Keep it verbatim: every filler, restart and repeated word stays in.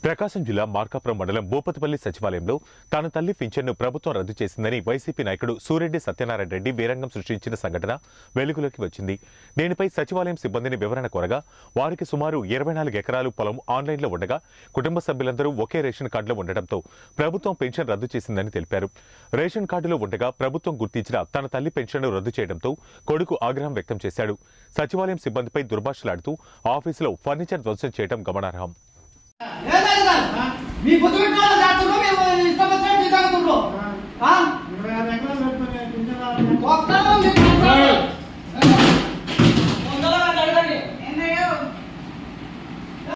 ప్రకాశం జిల్లా మార్కాపురం మండలం భూపతిపల్లి సచివాలయంలో తన తల్లి పింఛన్ను ప్రభుత్వం రద్దు చేసిందని వైసీపీ నాయకుడు సూరెడ్డి సత్యనారాయణ రెడ్డి వీరంగం సృష్టించిన సంఘటన వెలుగులోకి వచ్చింది. దీనిపై సచివాలయం సిబ్బందిని వివరణ కోరగా వారికి సుమారు ఇరవై నాలుగు ఎకరాలు పొలం ఆన్లైన్లో ఉండగా కుటుంబ సభ్యులందరూ ఒకే రేషన్ కార్డులో ఉండటంతో ప్రభుత్వం పెన్షన్ రద్దు చేసిందని తెలిపారు. రేషన్ కార్డులో ఉండగా ప్రభుత్వం గుర్తించిన తన తల్లి పెన్షన్ను రద్దు చేయడంతో కొడుకు ఆగ్రహం వ్యక్తం చేశాడు. సచివాలయం సిబ్బందిపై దుర్భాషలాడుతూ ఆఫీసులో ఫర్నిచర్ ధ్వంసం చేయడం గమనార్హం. మీ పొద్దు పెట్టిన